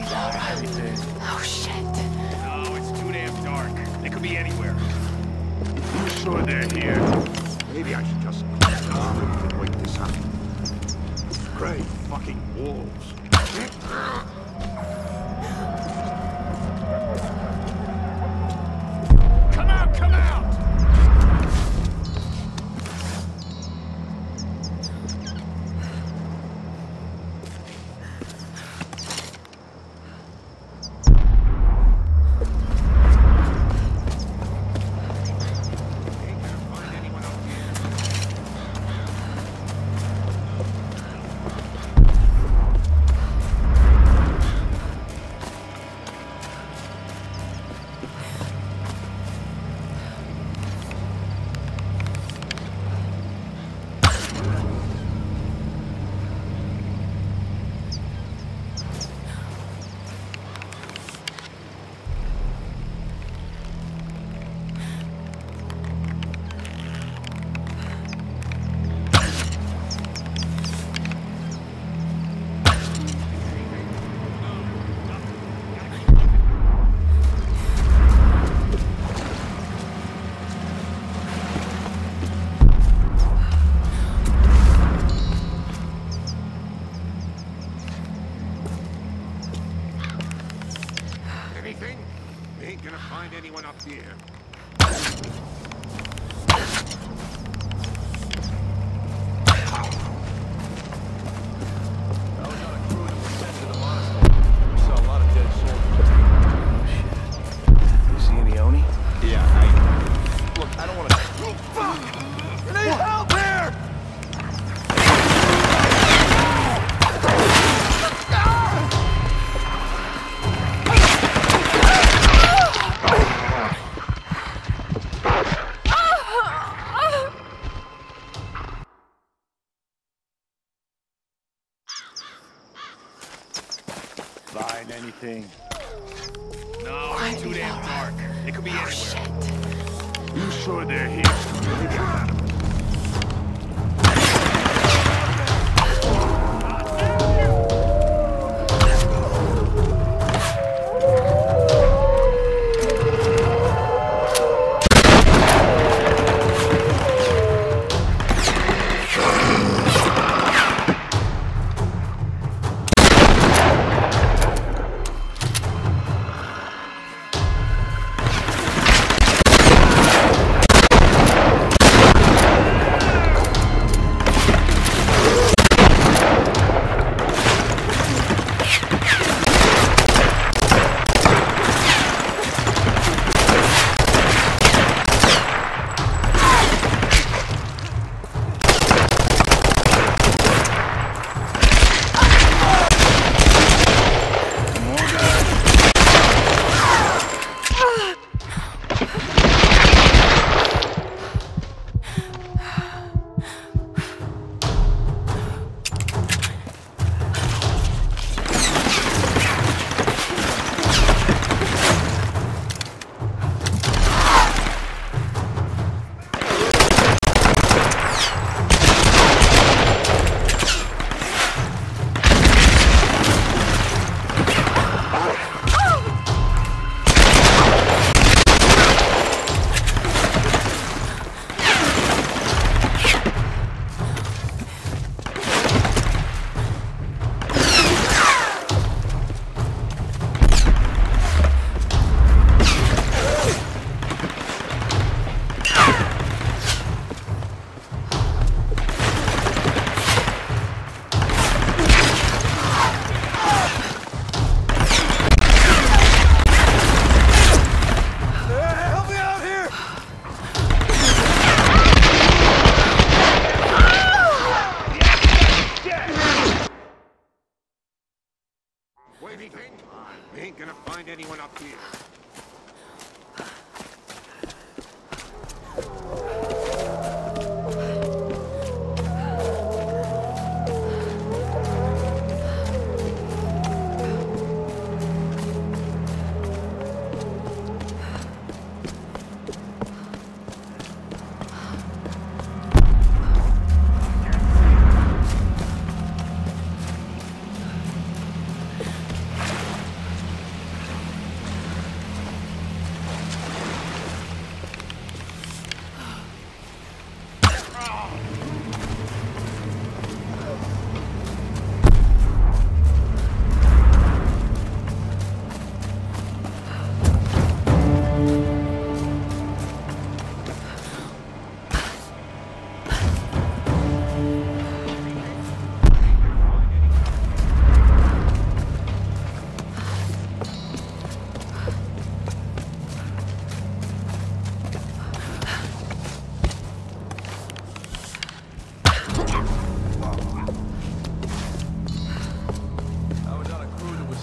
Lara. Everything. Oh, shit. No, it's too damn dark. They could be anywhere. You sure they're here? Maybe I should just close the door and wake this up. Great fucking wolves. Come out, come out! Anything? We ain't gonna find anyone up here. I was on a crew that was sent to the monastery. We saw a lot of dead soldiers. Oh, shit. You see any Oni? Yeah, Look, I don't want to... Oh, fuck! You need help here! Find anything? No, it's too damn dark. They could be anywhere. Shit. You sure they're here? Anything? We ain't gonna find anyone up here.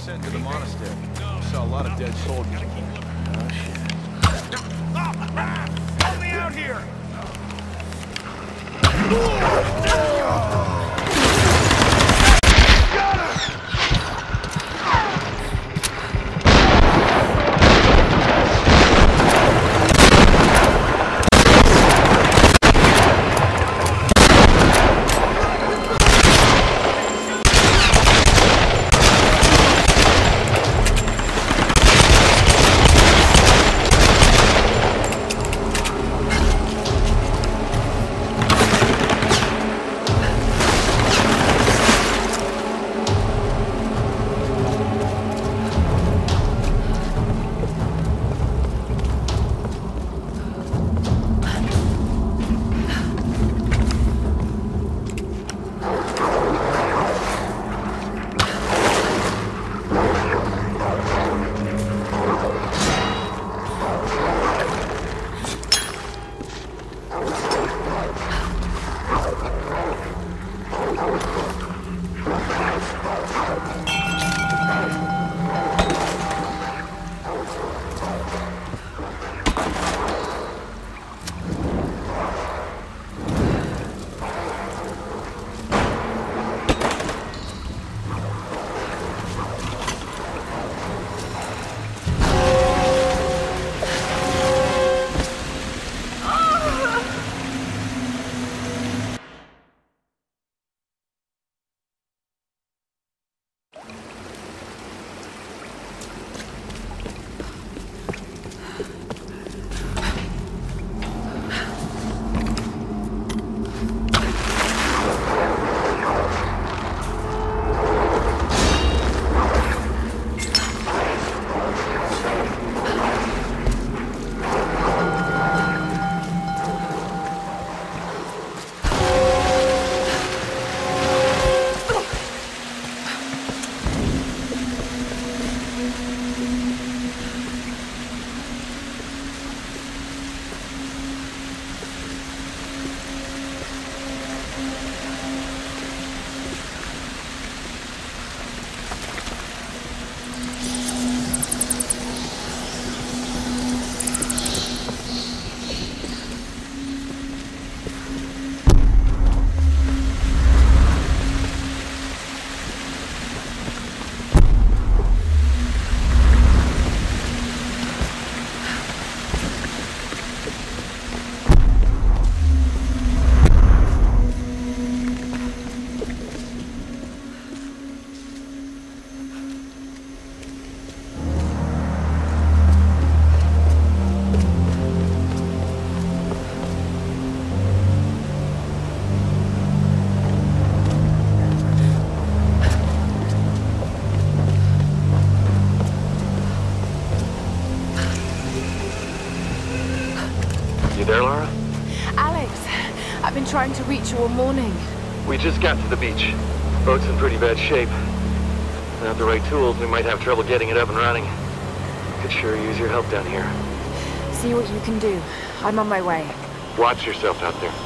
sent to the monastery. We saw a lot of dead soldiers. Oh, shit. Help me out here! There, Lara? Alex, I've been trying to reach you all morning. We just got to the beach. Boat's in pretty bad shape. Without the right tools, we might have trouble getting it up and running. Could sure use your help down here. See what you can do. I'm on my way. Watch yourself out there.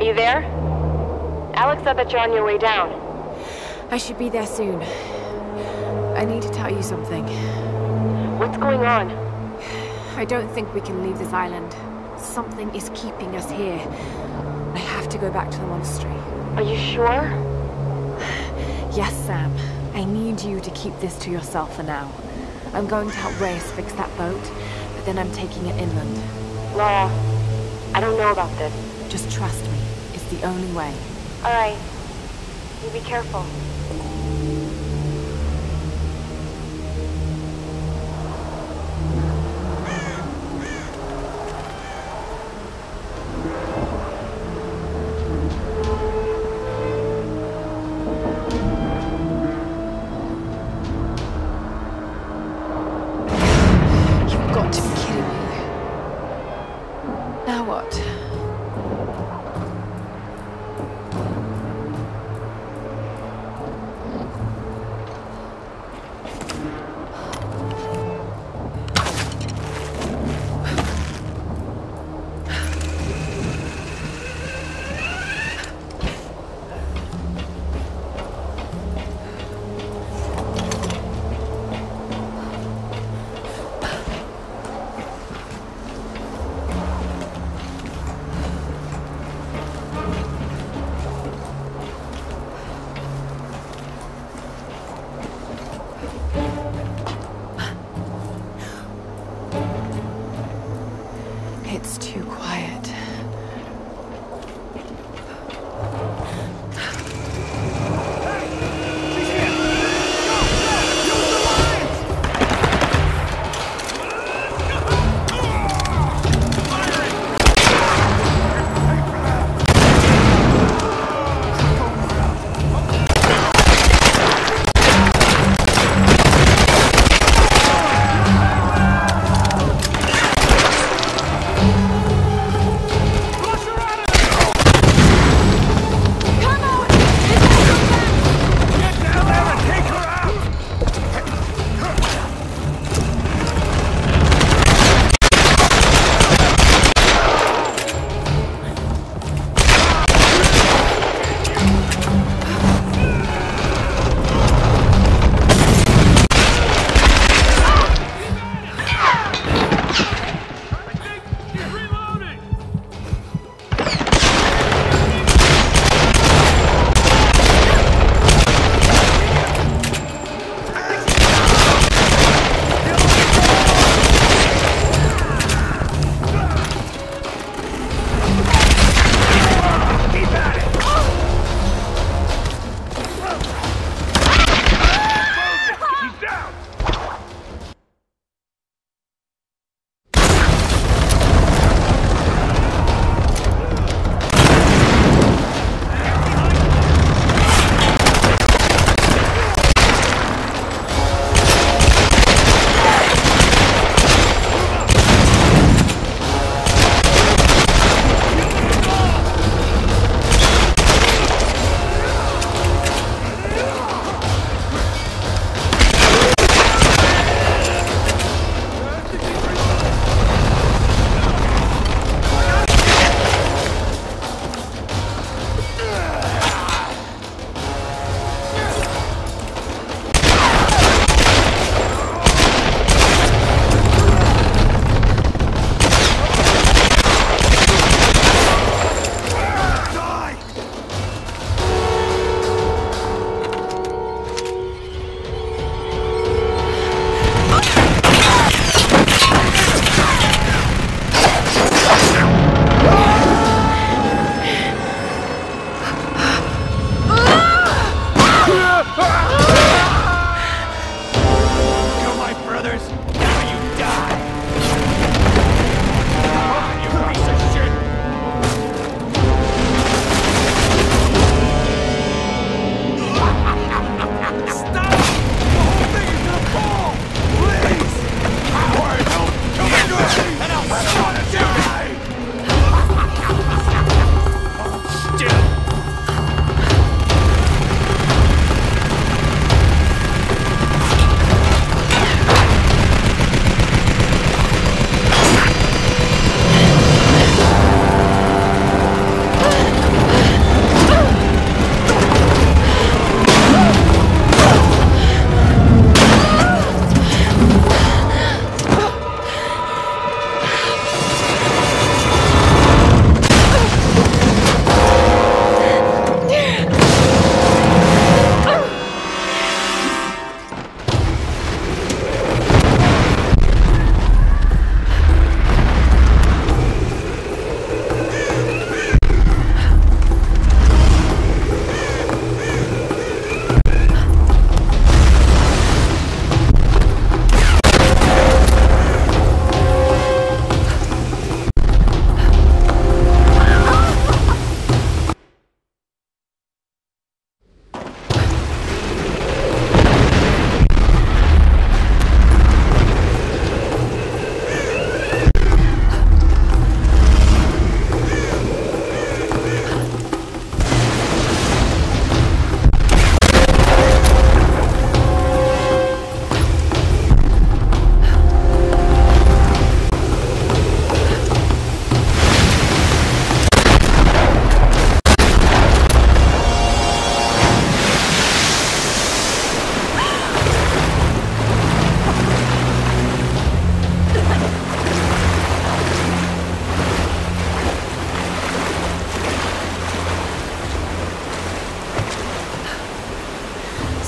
you there? Alex said that you're on your way down. I should be there soon. I need to tell you something. What's going on? I don't think we can leave this island. Something is keeping us here. I have to go back to the monastery. Are you sure? Yes, Sam. I need you to keep this to yourself for now. I'm going to help Reyes fix that boat, but then I'm taking it inland. Lara, I don't know about this. Just trust me. It's the only way. Alright. You be careful. You've got to be kidding me. Now what?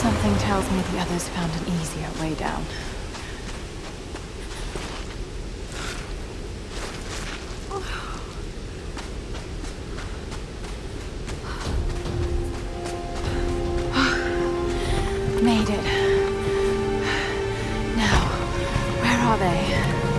Something tells me the others found an easier way down. Made it. Now, where are they?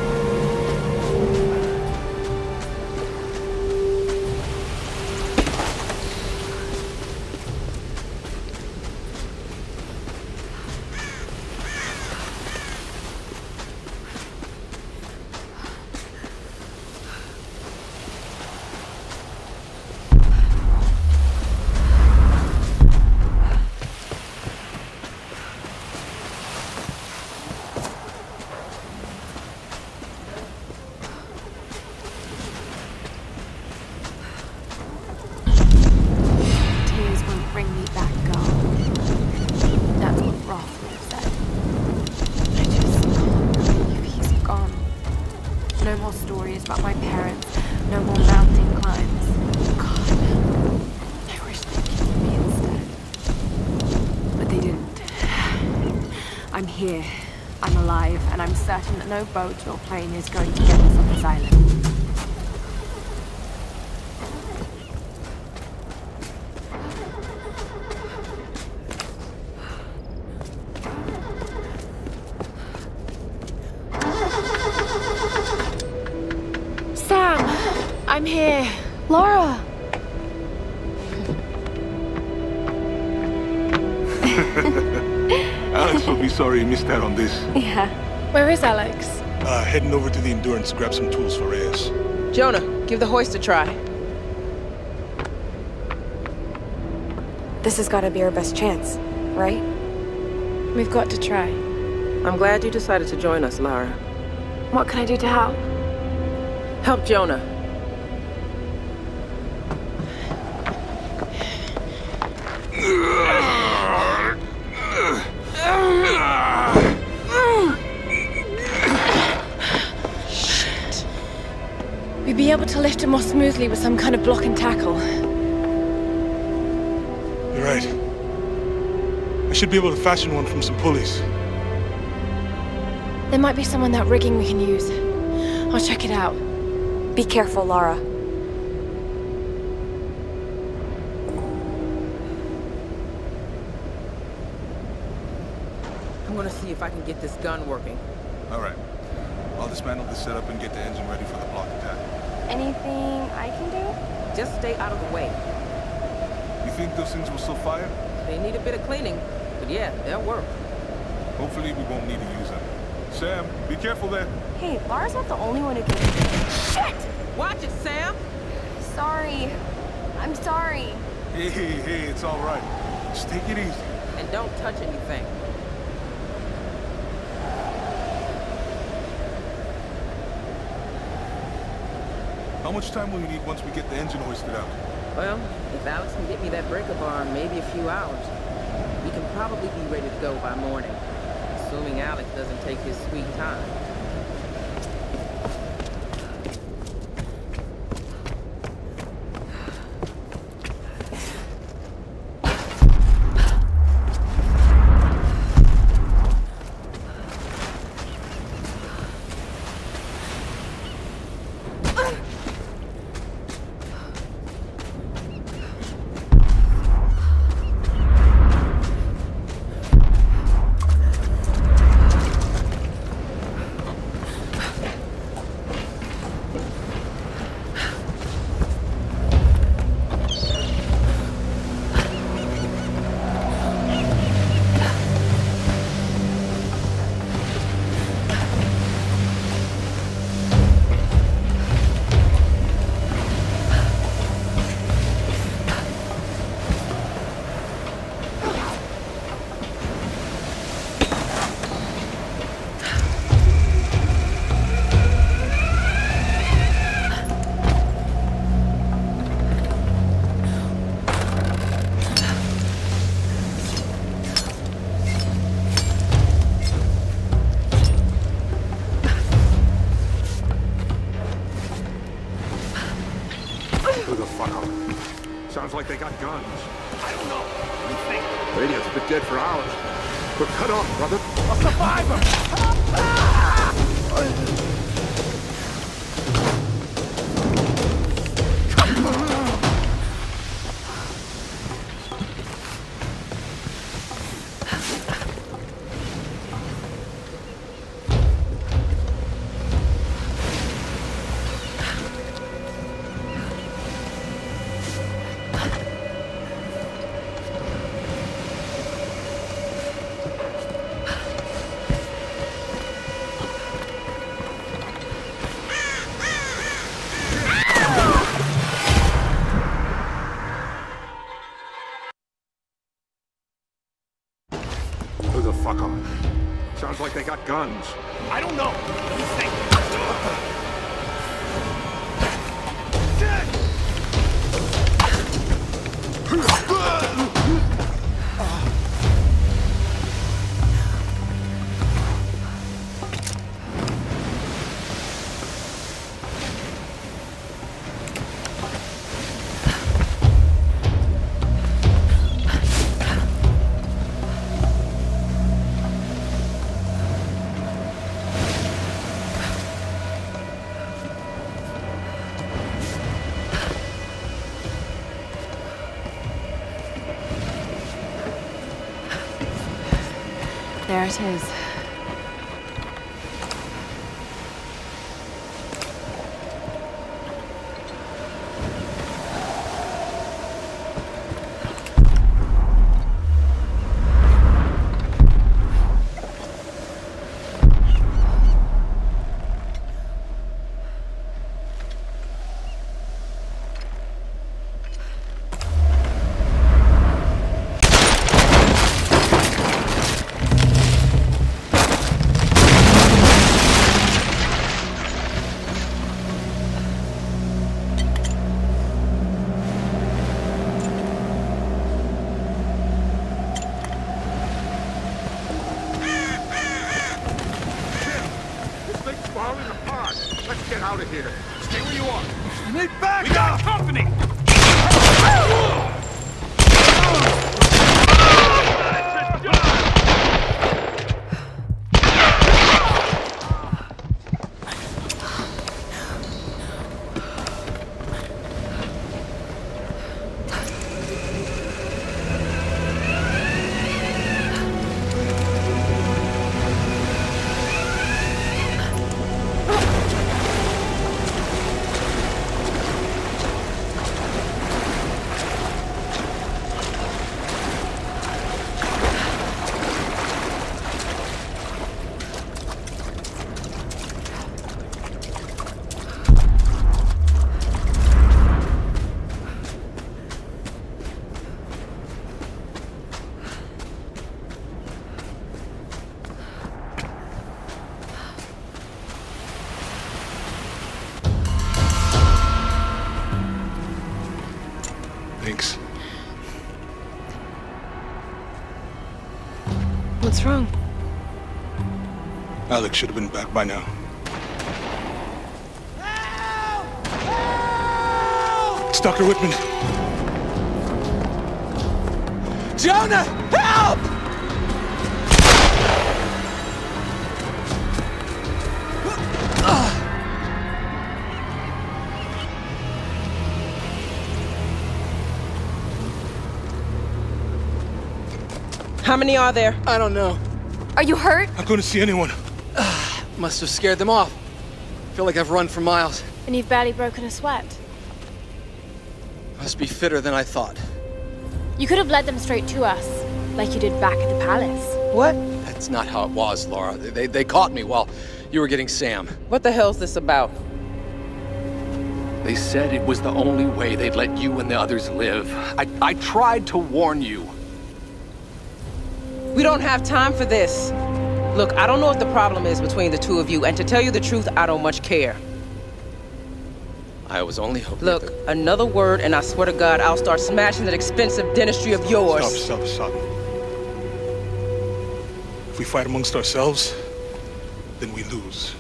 About my parents, no more mountain climbs. God, I wish they'd killed me instead. But they didn't. I'm here, I'm alive, and I'm certain that no boat or plane is going to get us on this island. I'm here. Lara! Alex will be sorry he missed out on this. Yeah. Where is Alex? Heading over to the Endurance to grab some tools for Reyes. Jonah, give the hoist a try. This has got to be our best chance, right? We've got to try. I'm glad you decided to join us, Lara. What can I do to help? Help Jonah. Shit. We'd be able to lift him more smoothly with some kind of block and tackle. You're right. I should be able to fashion one from some pulleys. There might be some on that rigging we can use. I'll check it out. Be careful, Lara. I'm gonna see if I can get this gun working. All right. I'll dismantle the setup and get the engine ready for the block attack. Anything I can do? Just stay out of the way. You think those things will still fire? They need a bit of cleaning, but yeah, they'll work. Hopefully we won't need to use them. Sam, be careful there. Hey, Lara's not the only one who can... Shit! Watch it, Sam! Sorry. I'm sorry. Hey, it's all right. Just take it easy. And don't touch anything. How much time will you need once we get the engine hoisted out? Well, if Alex can get me that breaker bar in maybe a few hours, we can probably be ready to go by morning. Assuming Alex doesn't take his sweet time. Who the fuck are they? Sounds like they got guns. I don't know. What do you think? Radio's been dead for hours. We're cut off, brother. A survivor! Who the fuck are they? Sounds like they got guns. I don't know. Let me think. There it is. Falling apart. Let's get out of here. Stay where you are. I need backup! We got company! Thanks. What's wrong? Alex should have been back by now. It's Dr. Whitman. Jonah, help! How many are there? I don't know. Are you hurt? I couldn't see anyone. Must have scared them off. Feel like I've run for miles. And you've barely broken a sweat. Must be fitter than I thought. You could have led them straight to us, like you did back at the palace. What? That's not how it was, Laura. They caught me while you were getting Sam. What the hell's this about? They said it was the only way they'd let you and the others live. I tried to warn you. We don't have time for this. Look, I don't know what the problem is between the two of you, and to tell you the truth, I don't much care. I was only hoping Look, another word, and I swear to God, I'll start smashing that expensive dentistry of yours. Stop. If we fight amongst ourselves, then we lose.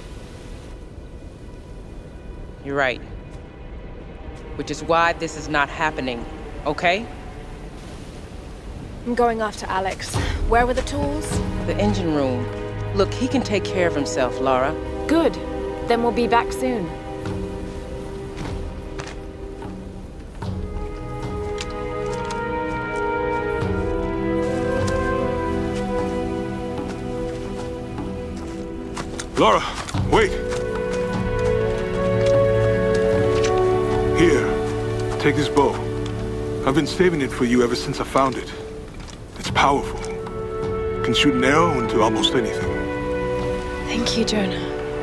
You're right. Which is why this is not happening, okay? I'm going after Alex. Where were the tools? The engine room. Look, he can take care of himself, Lara. Good. Then we'll be back soon. Lara, wait! Here, take this bow. I've been saving it for you ever since I found it. It's powerful. It can shoot an arrow into almost anything. Thank you, Jonah.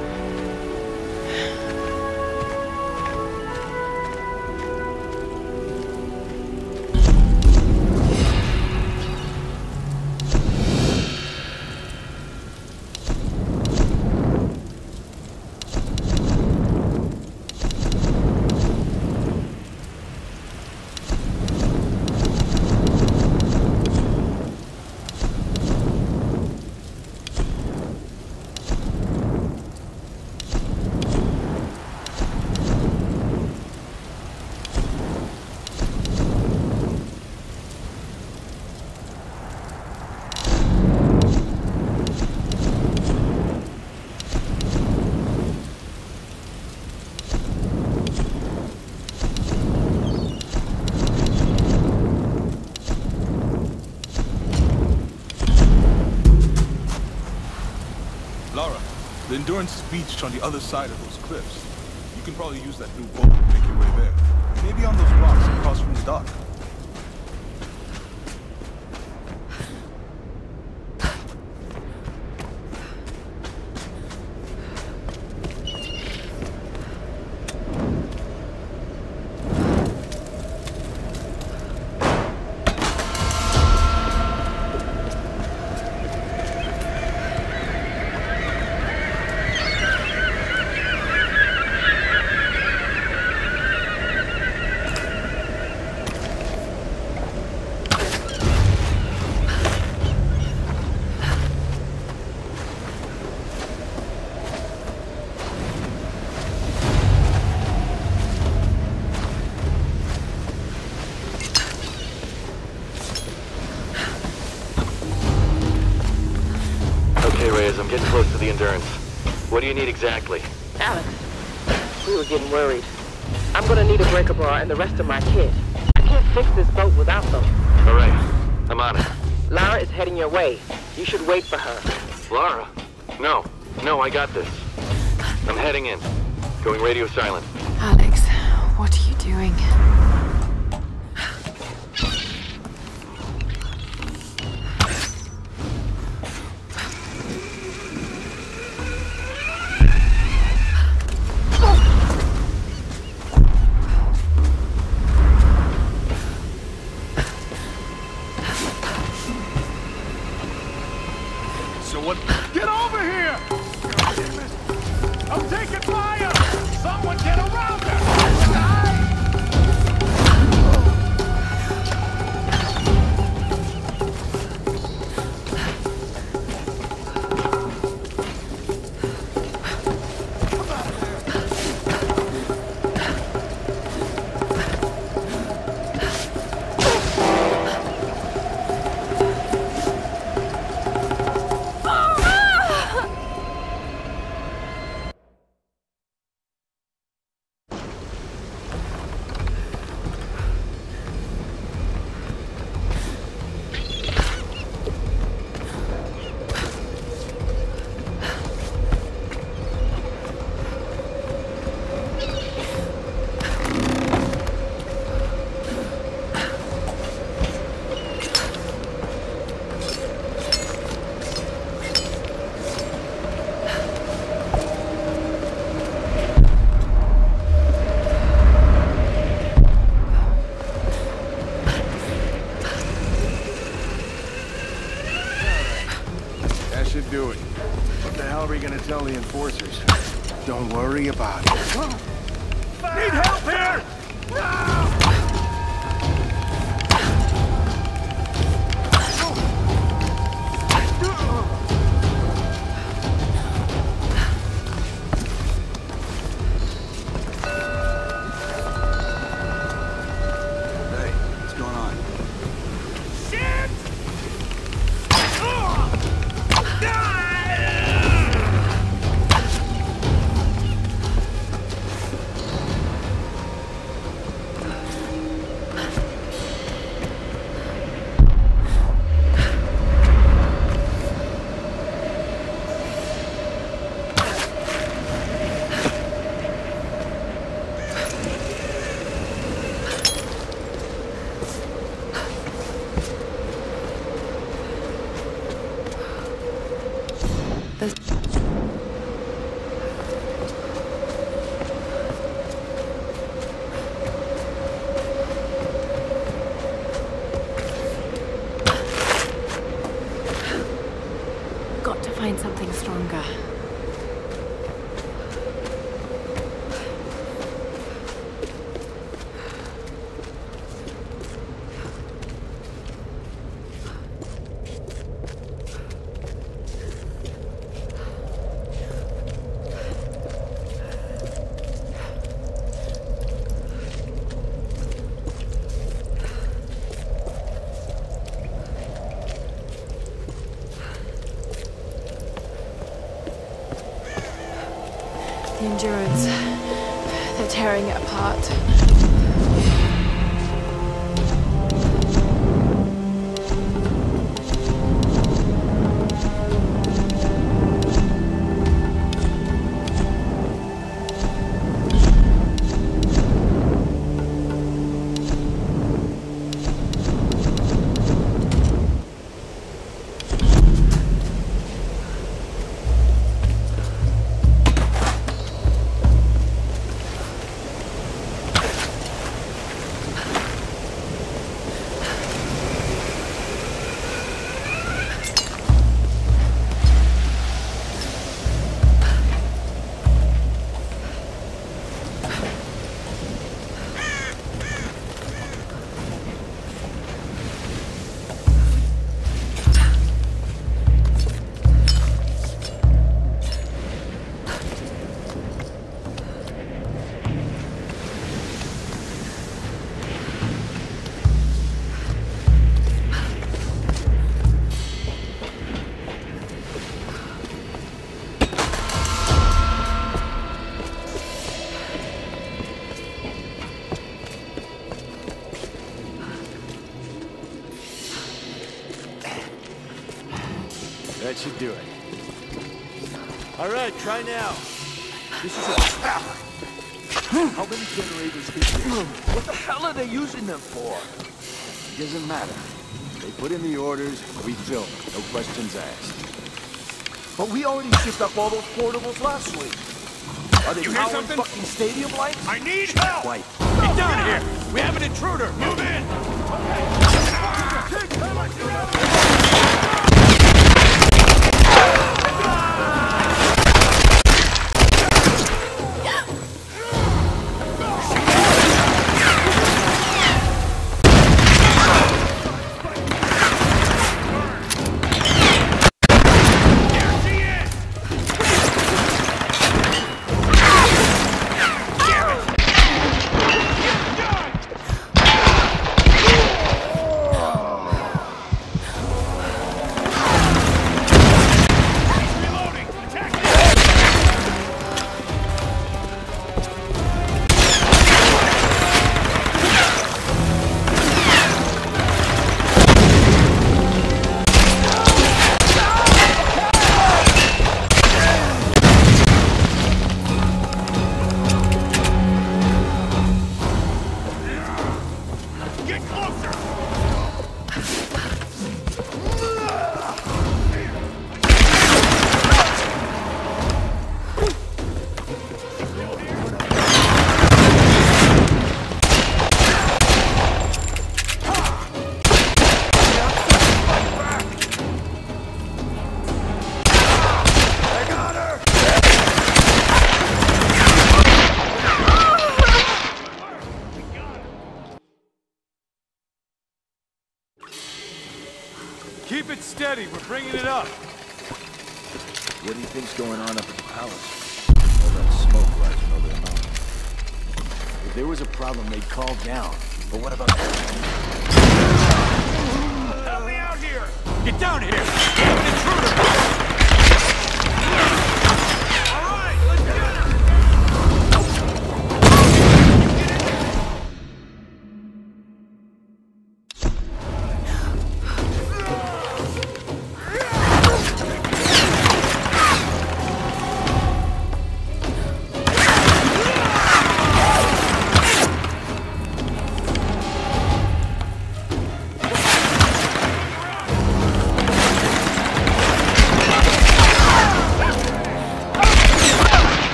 Lara, the Endurance is beached on the other side of those cliffs. You can probably use that new boat to make your way there. Maybe on those rocks across from the dock. I'm getting close to the Endurance. What do you need exactly? Alex, we were getting worried. I'm gonna need a breaker bar and the rest of my kit. I can't fix this boat without them. All right, I'm on it. Lara is heading your way. You should wait for her. Lara? No, I got this. I'm heading in. Going radio silent. Alex, what are you doing? Get over here! I'm taking fire! Someone get around her! Do it. What the hell are we gonna tell the enforcers? Don't worry about it. Need help here! Hey, what's going on? Shit! There's... Got to find something stronger. The endurance. They're tearing it apart. That should do it. All right, try now. This is a... How many generators is this? What the hell are they using them for? It doesn't matter. They put in the orders, we fill them. No questions asked. But we already shipped up all those portables last week. Are they powering fucking stadium lights? I need help! White. Get down here! We have an intruder! Move in! Keep it steady, we're bringing it up. What do you think's going on up at the palace? All that smoke rising over the mountain. If there was a problem, they'd call down. But what about that? Help me out here! Get down here! We have an intruder! All right, let's get him!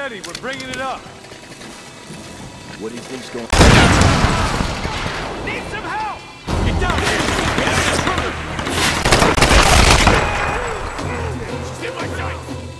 ready. We're bringing it up. What do you think's going Need some help! Get down here! She's in my sight!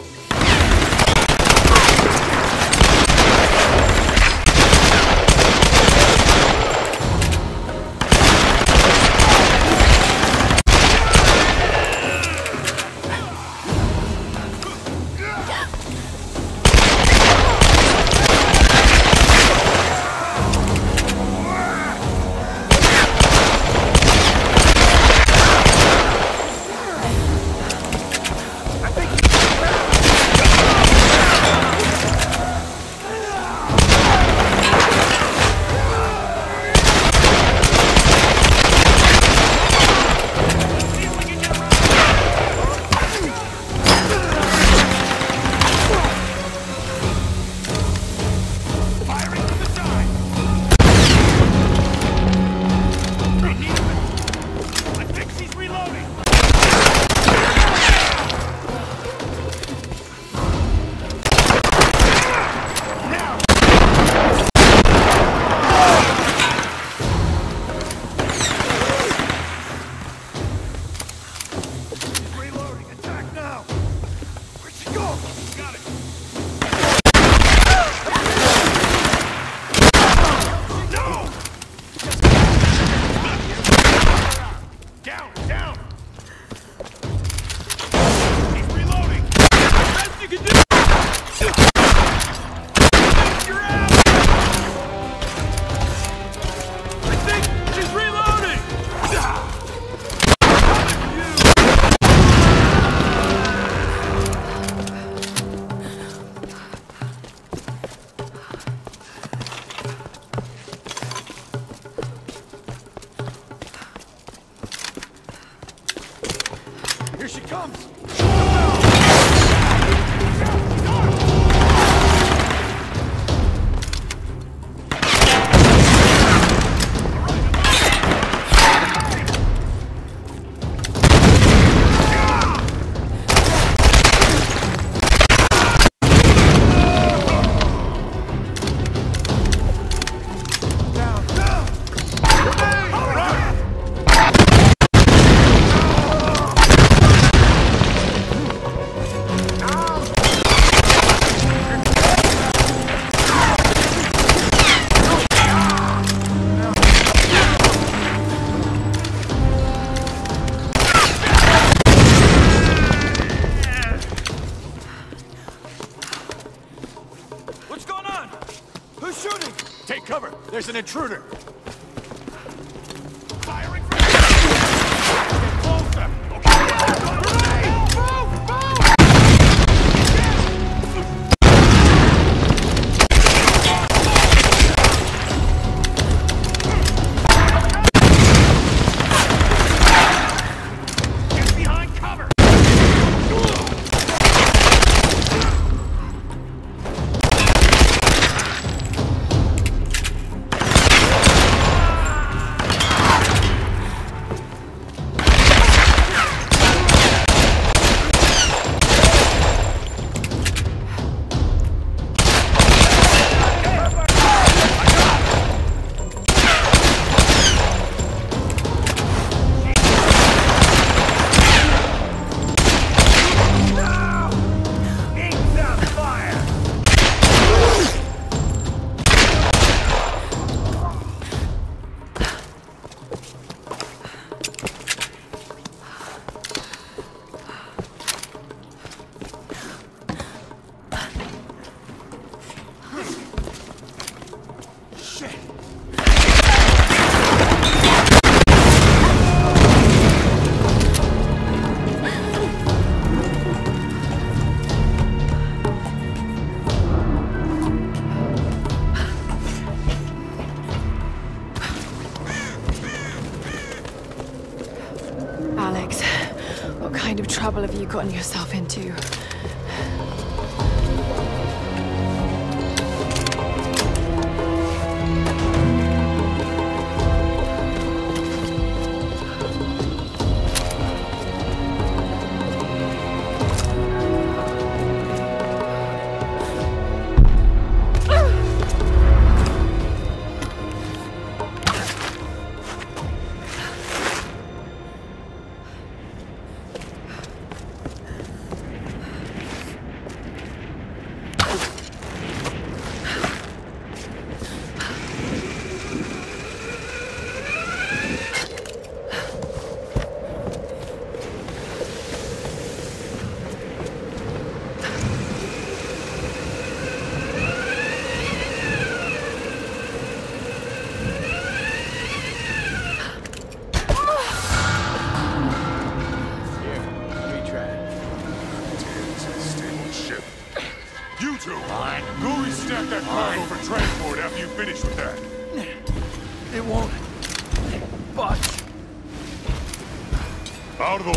Here she comes! Take cover! There's an intruder! Firing from get closer! Okay. Get behind cover! Alex, what kind of trouble have you gotten yourself into? Pack that cargo for transport after you finish with that. It won't budge. Out of the way.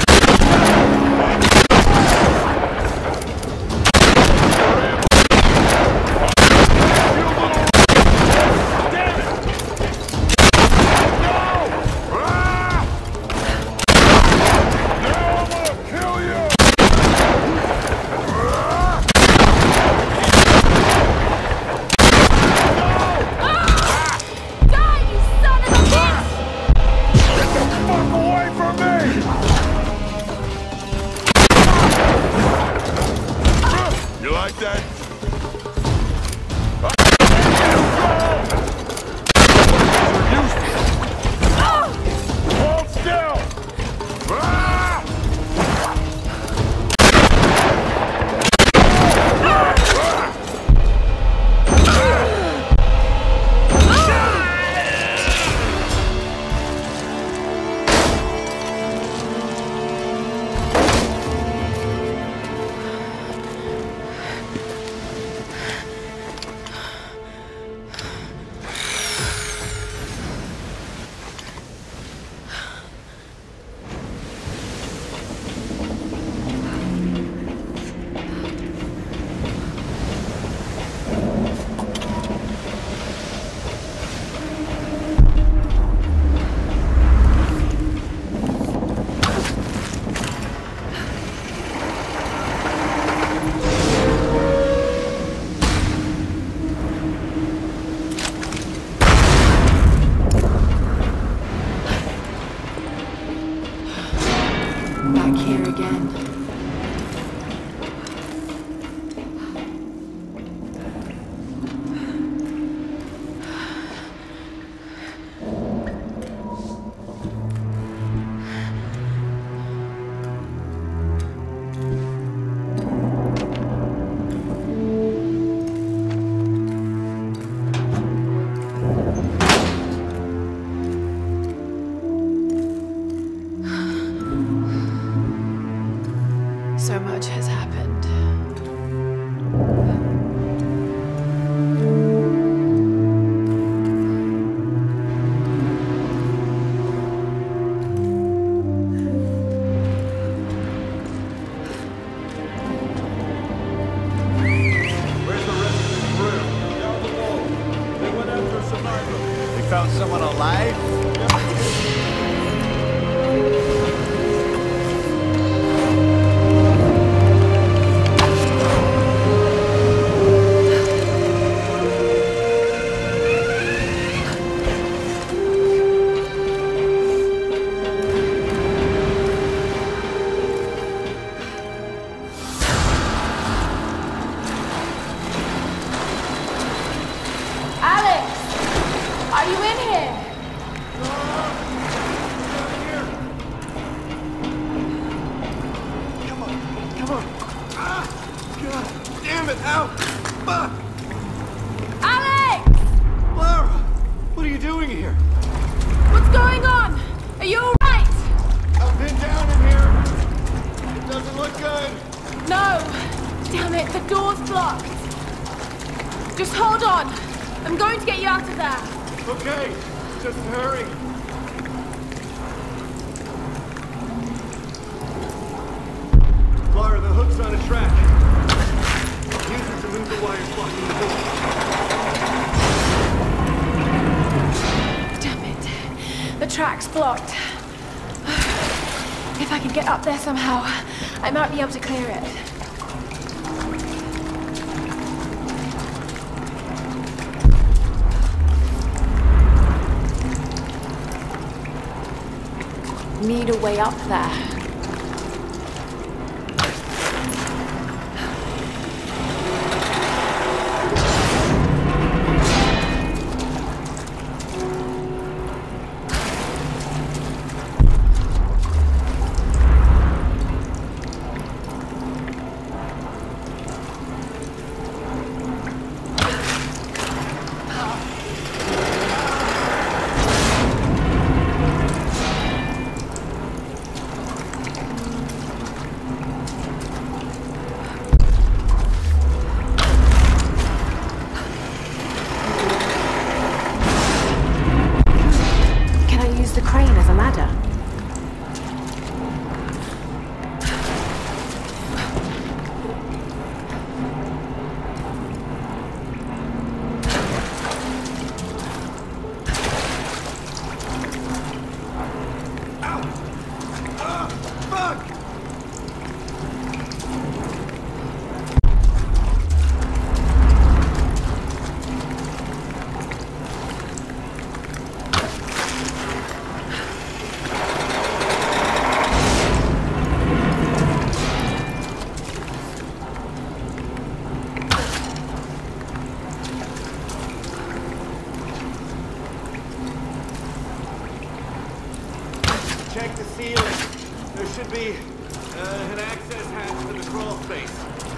So much has happened. Where's the rest of the crew? Down below. They went after a survivor. They found someone alive? If I can get up there somehow, I might be able to clear it. Need a way up there. the ceiling. There should be an access hatch to the crawl space.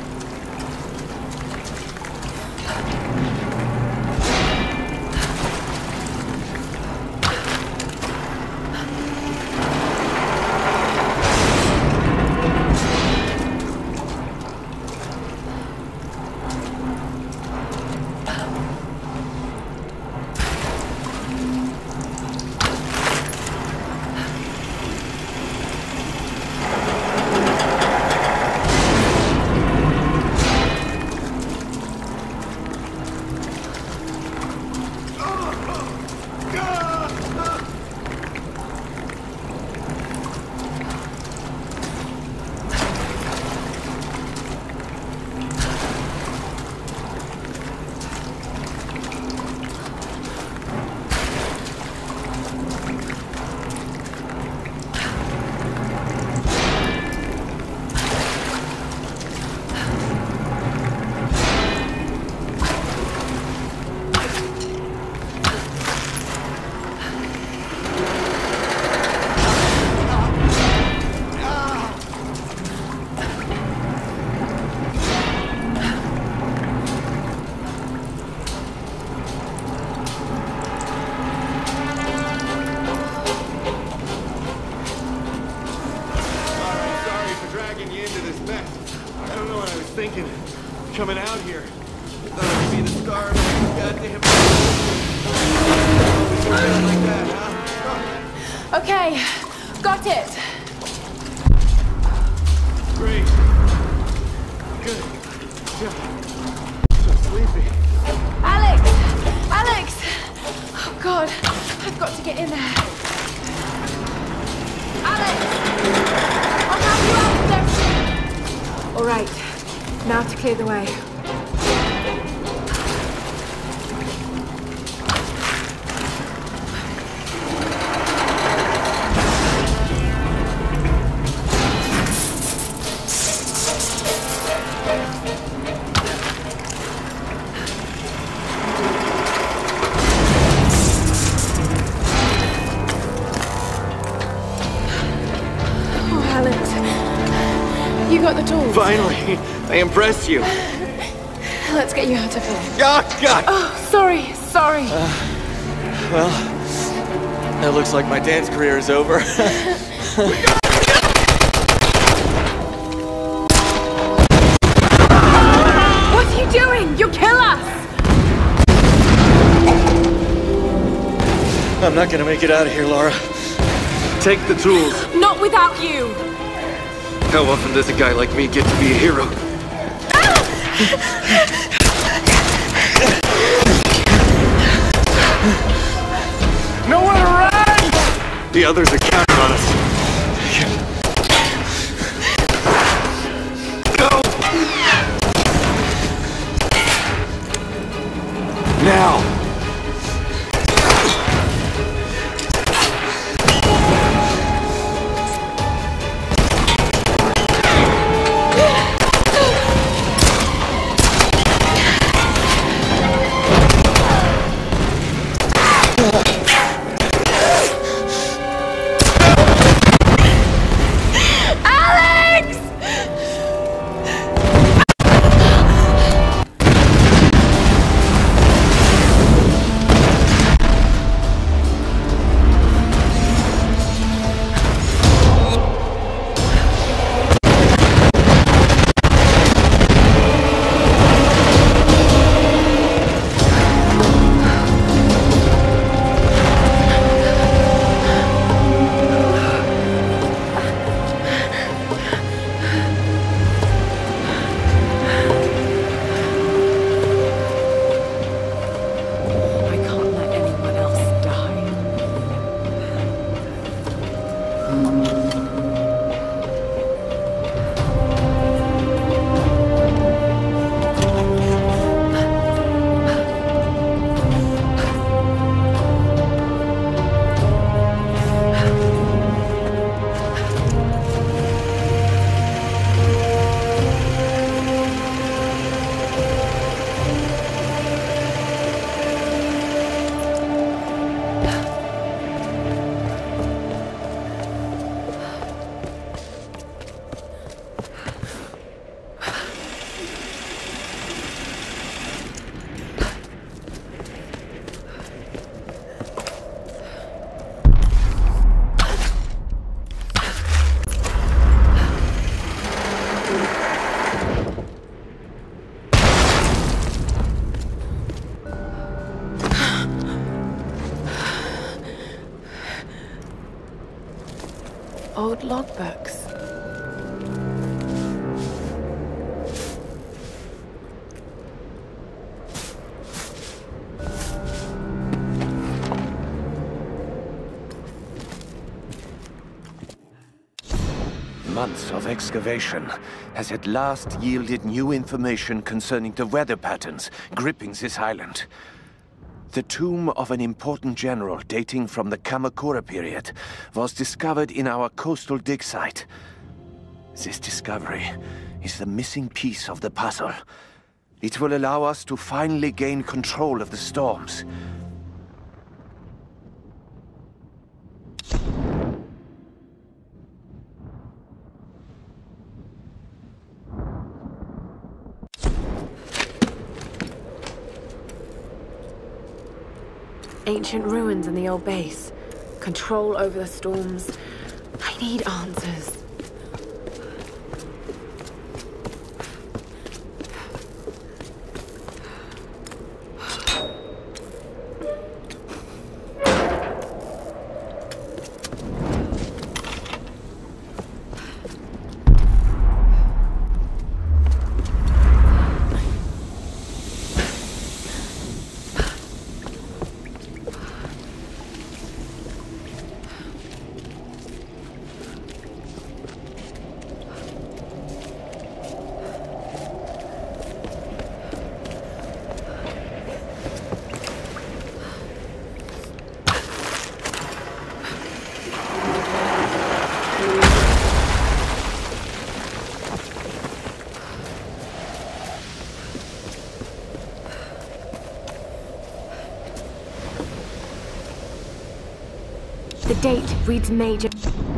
Coming out here. Thought I'd be the scar of goddamn like that, huh? Okay, got it. Great. Good. So sleepy. Alex! Alex! Oh God, I've got to get in there. Alex! I'll have you out of there. All right, now to clear the way. You got the tools. Finally, I impressed you. Let's get you out of here. Oh, God! Oh, sorry. Well, that looks like my dance career is over. What are you doing? You'll kill us! I'm not gonna make it out of here, Lara. Take the tools. Not without you. How often does a guy like me get to be a hero? Nowhere to run! The others are counting on us. Go! Now! old logbooks. Months of excavation has at last yielded new information concerning the weather patterns gripping this island. The tomb of an important general dating from the Kamakura period was discovered in our coastal dig site. This discovery is the missing piece of the puzzle. It will allow us to finally gain control of the storms. Ancient ruins in the old base. Control over the storms. I need answers. The date reads Major.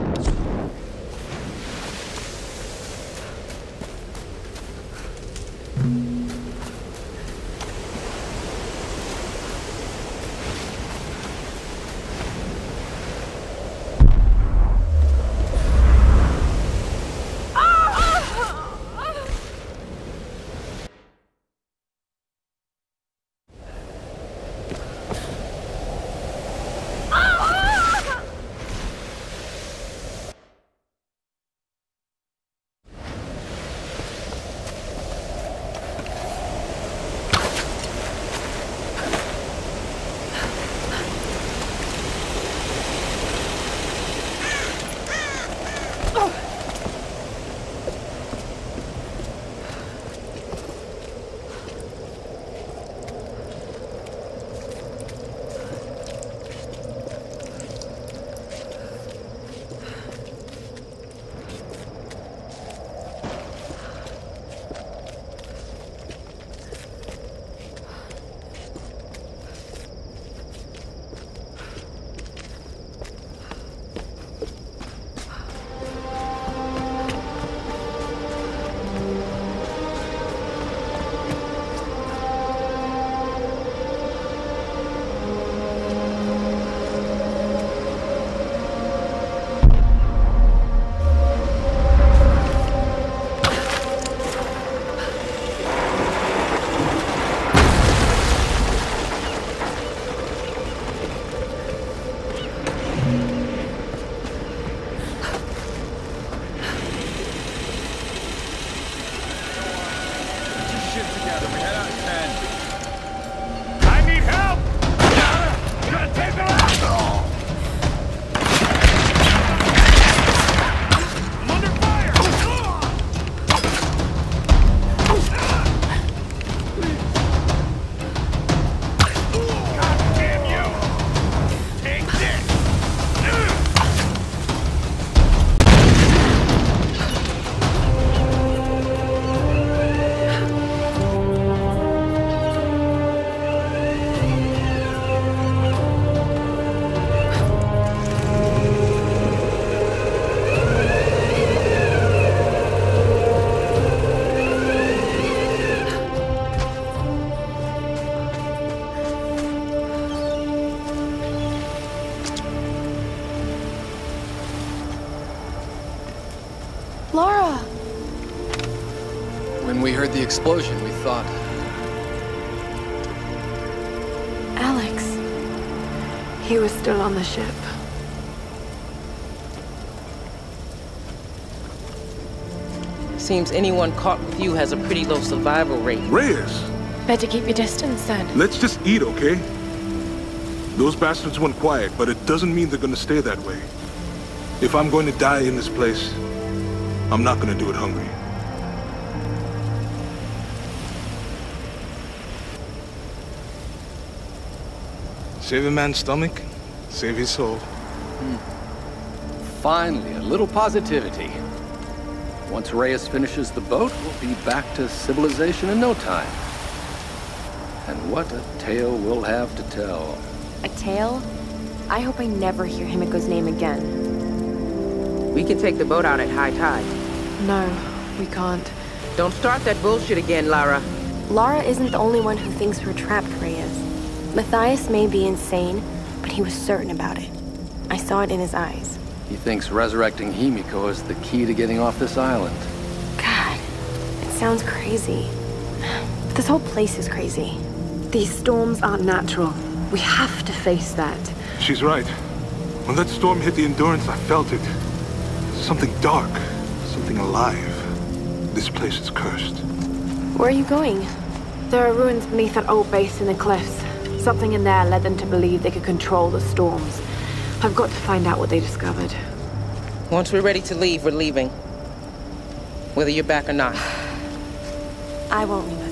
Lara! When we heard the explosion, we thought... Alex. He was still on the ship. Seems anyone caught with you has a pretty low survival rate. Reyes! Better keep your distance, then. Let's just eat, okay? Those bastards went quiet, but it doesn't mean they're gonna stay that way. If I'm going to die in this place, I'm not gonna do it hungry. Save a man's stomach, save his soul. Finally, a little positivity. Once Reyes finishes the boat, we'll be back to civilization in no time. And what a tale we'll have to tell. A tale? I hope I never hear Himiko's name again. We can take the boat out at high tide. No, we can't. Don't start that bullshit again, Lara. Lara isn't the only one who thinks we're trapped, Reyes. Matthias may be insane, but he was certain about it. I saw it in his eyes. He thinks resurrecting Himiko is the key to getting off this island. God, it sounds crazy. This whole place is crazy. These storms aren't natural. We have to face that. She's right. When that storm hit the Endurance, I felt it. Something dark, something alive. This place is cursed. Where are you going? There are ruins beneath that old base in the cliffs. Something in there led them to believe they could control the storms. I've got to find out what they discovered. Once we're ready to leave, we're leaving. Whether you're back or not. I won't leave us.